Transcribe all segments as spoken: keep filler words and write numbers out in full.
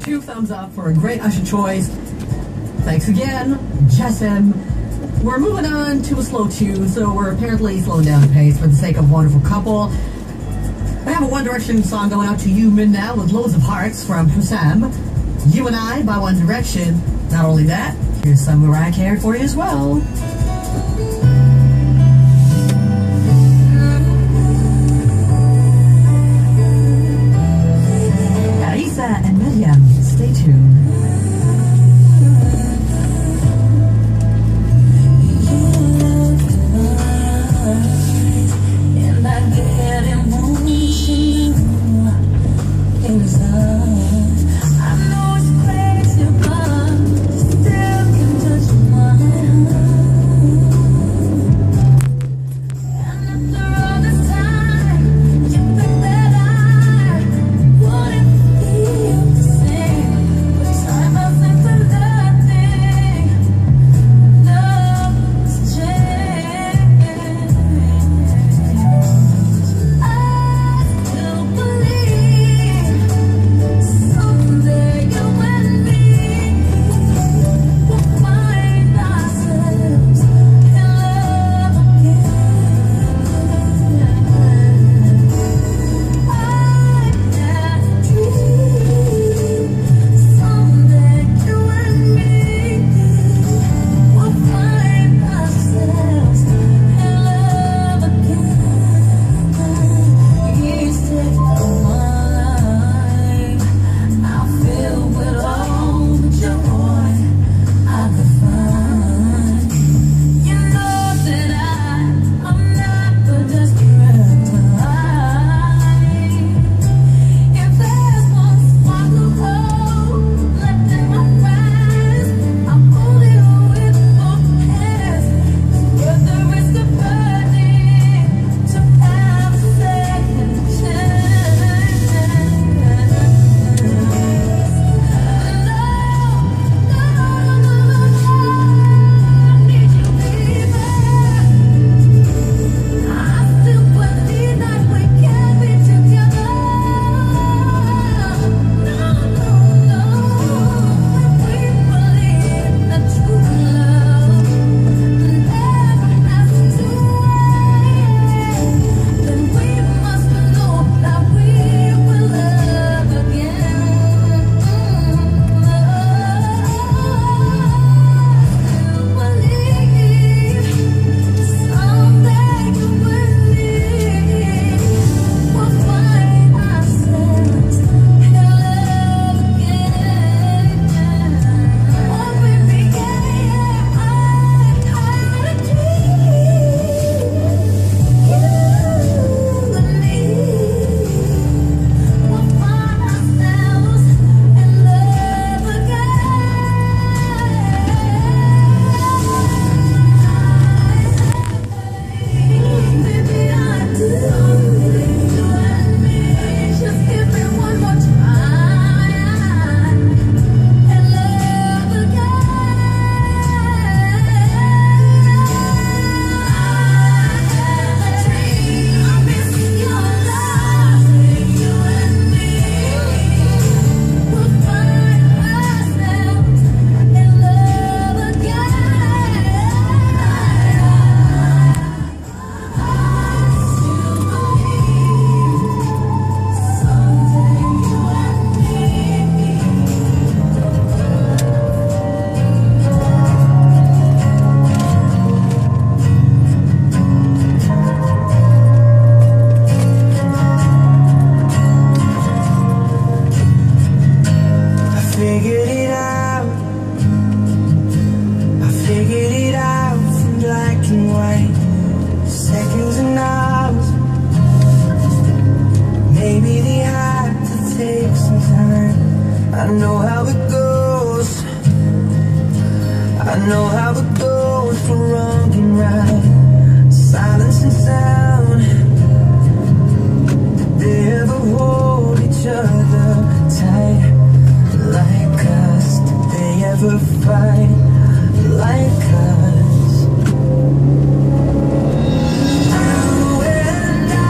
two thumbs up for a great Usher choice. Thanks again, Jessim. We're moving on to a slow tune, so we're apparently slowing down the pace for the sake of a wonderful couple. I have a One Direction song going out to you, Minna, with loads of hearts from Hussam. You and I by One Direction. Not only that, here's some Mariah Carey for you as well. Aisa and Miriam, stay tuned.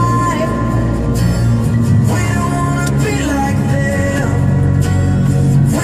We don't wanna be like them.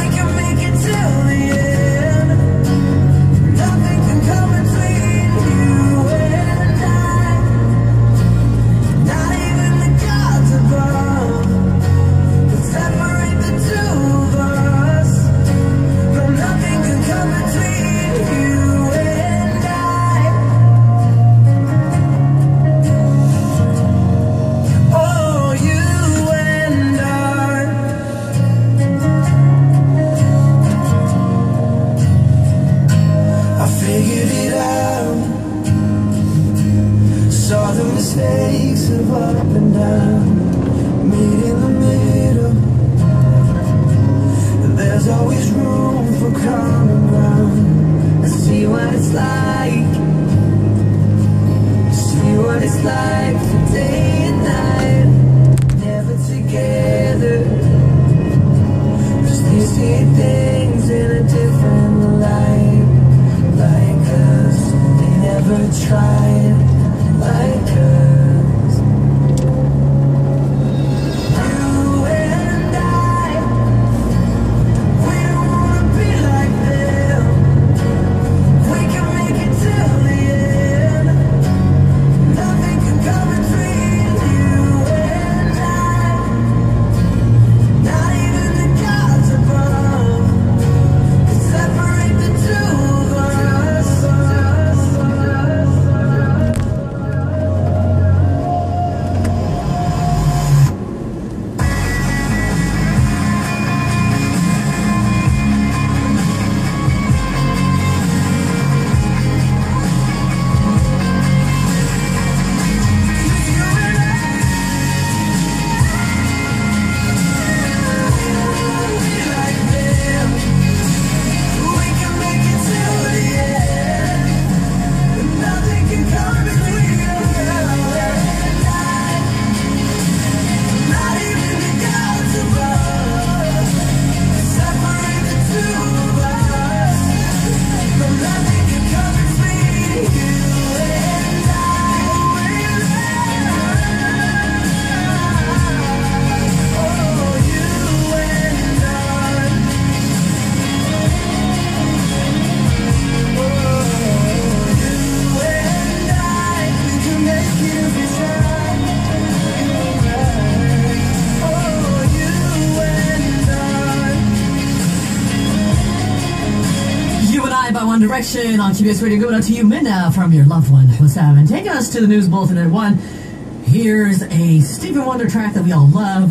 by One Direction on Q B S Radio. Going out to you, Minna, from your loved one, Hussam. And taking us to the news bulletin at one, here's a Stevie Wonder track that we all love.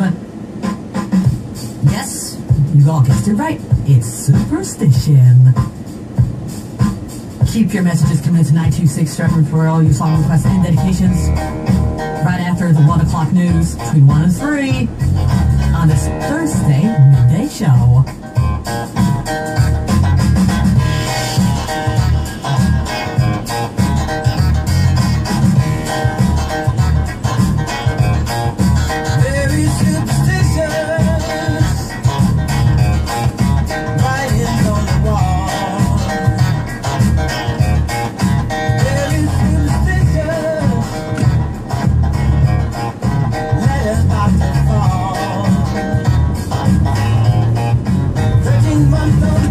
Yes, you all guessed it right. It's Superstition. Keep your messages coming to nine two six Stratford for all your song requests and dedications. Right after the one o'clock news, between one and three, on this Thursday midday show. Month